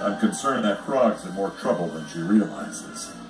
I'm concerned that Frog's in more trouble than she realizes.